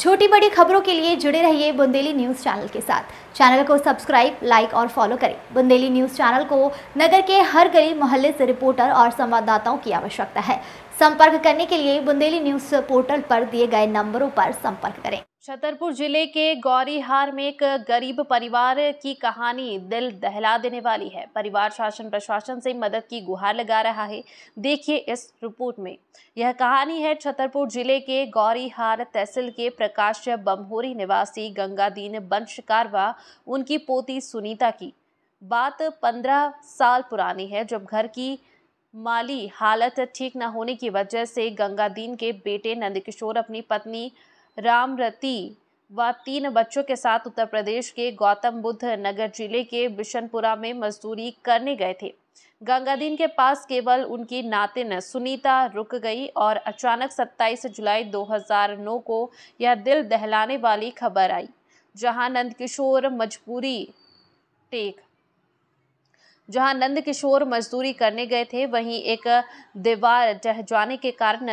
छोटी बड़ी खबरों के लिए जुड़े रहिए बुंदेली न्यूज़ चैनल के साथ। चैनल को सब्सक्राइब, लाइक और फॉलो करें। बुंदेली न्यूज़ चैनल को नगर के हर गली मोहल्ले से रिपोर्टर और संवाददाताओं की आवश्यकता है। संपर्क करने के लिए बुंदेली न्यूज़ पोर्टल पर दिए गए नंबरों पर संपर्क करें। छतरपुर जिले के गौरीहार में एक गरीब परिवार की कहानी दिल दहला देने वाली है। परिवार शासन प्रशासन से मदद की गुहार लगा रहा है। देखिए इस रिपोर्ट में। यह कहानी है छतरपुर जिले के गौरीहार तहसील के प्रकाश बमहोरी निवासी गंगादीन वंश कारवा उनकी पोती सुनीता की। बात 15 साल पुरानी है, जब घर की माली हालत ठीक न होने की वजह से गंगादीन के बेटे नंदकिशोर अपनी पत्नी रामरती व 3 बच्चों के साथ उत्तर प्रदेश के गौतम बुद्ध नगर जिले के बिशनपुरा में मजदूरी करने गए थे। गंगादीन के पास केवल उनकी नातिन सुनीता रुक गई और अचानक 27 जुलाई 2009 को यह दिल दहलाने वाली खबर आई, जहां नंदकिशोर मजदूरी करने गए थे, वहीं एक दीवार ढह जाने के कारण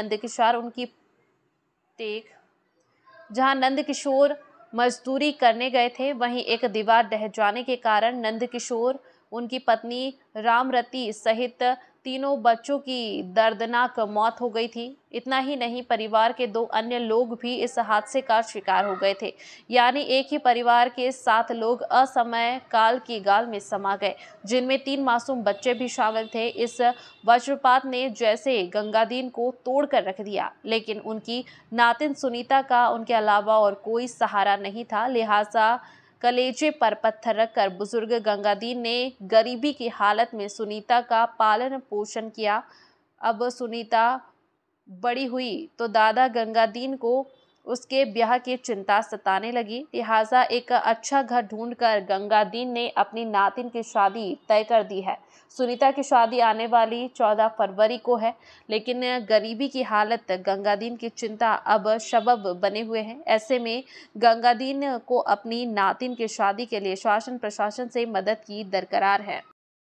नंदकिशोर उनकी पत्नी रामरती सहित 3 बच्चों की दर्दनाक मौत हो गई थी। इतना ही नहीं, परिवार के 2 अन्य लोग भी इस हादसे का शिकार हो गए थे। यानी एक ही परिवार के 7 लोग असमय काल की गाल में समा गए, जिनमें 3 मासूम बच्चे भी शामिल थे। इस वज्रपात ने जैसे गंगादीन को तोड़ कर रख दिया, लेकिन उनकी नातिन सुनीता का उनके अलावा और कोई सहारा नहीं था। लिहाजा कलेजे पर पत्थर रखकर बुजुर्ग गंगादीन ने गरीबी की हालत में सुनीता का पालन पोषण किया। अब सुनीता बड़ी हुई तो दादा गंगादीन को उसके ब्याह की चिंता सताने लगी। लिहाजा एक अच्छा घर ढूंढकर गंगादीन ने अपनी नातिन की शादी तय कर दी है। सुनीता की शादी आने वाली 14 फरवरी को है, लेकिन गरीबी की हालत गंगादीन की चिंता अब सबब बने हुए हैं। ऐसे में गंगादीन को अपनी नातिन की शादी के लिए शासन प्रशासन से मदद की दरकार है।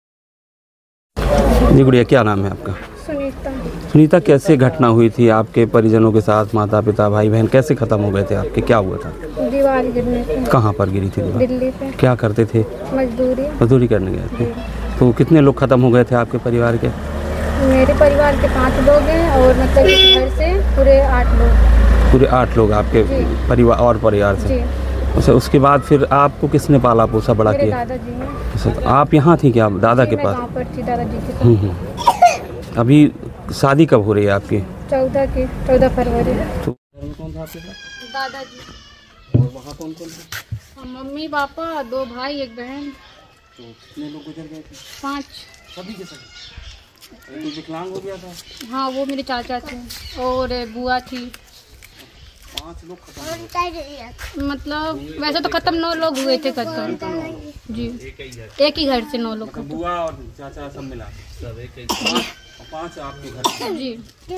जी गुड़िया, क्या नाम है आपका? सुनीता। सुनीता, कैसे घटना हुई थी आपके परिजनों के साथ? माता पिता भाई बहन कैसे खत्म हो गए थे आपके? क्या हुआ था? दीवार गिरने से। कहाँ पर गिरी थी दीवार? दिल्ली पे। क्या करते थे? मजदूरी करने गए थे। तो कितने लोग खत्म हो गए थे आपके परिवार के? मेरे परिवार के 5 लोग हैं और मतलब इस घर से पूरे 8 लोग। पूरे 8 लोग आपके परिवार से? अच्छा, उसके बाद फिर आपको किसने पाला पोसा बड़ा किया? दादाजी ने। अच्छा, आप यहाँ थी क्या दादा के पास? गाँव पर थी दादाजी के साथ। अभी शादी कब हो रही है आपकी? 14 फरवरी। तो कौन था आपके साथ? दादाजी। और वहाँ कौन कौन था? मम्मी पापा, 2 भाई 1 बहन। तो कितने लोग गुजर गए थे? 5। सभी के सभी? तो विकलांग हो गया था? हाँ, वो मेरे चाचा थे और बुआ थी। 5 लोग खत्म। मतलब वैसे तो खत्म 9 लोग हुए थे खत्म जी। एक ही घर से 9 लोग खत्म। बुआ और चाचा सब मिला सब एक 5 आपके घर जी।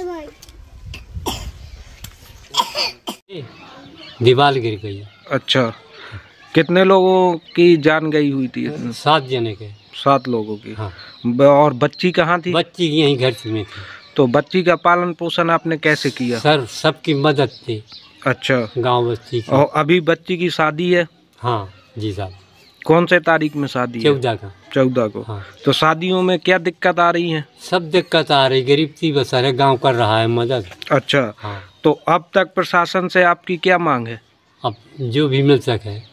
दीवार गिर गई। अच्छा, कितने लोगों की जान गई हुई थी? 7 जने के। 7 लोगों की। हाँ। और बच्ची कहाँ थी? बच्ची यहीं घर में थी। तो बच्ची का पालन पोषण आपने कैसे किया? सर, सबकी मदद थी। अच्छा, गांव बस्ती की। और अभी बच्ची की शादी है? हाँ जी साहब। कौन से तारीख में शादी है? 14 को। हाँ। तो शादियों में क्या दिक्कत आ रही है? सब दिक्कत आ रही, गरीब थी बस, सारे गाँव कर रहा है मदद। अच्छा। हाँ। तो अब तक प्रशासन से आपकी क्या मांग है? अब जो भी मिल सके।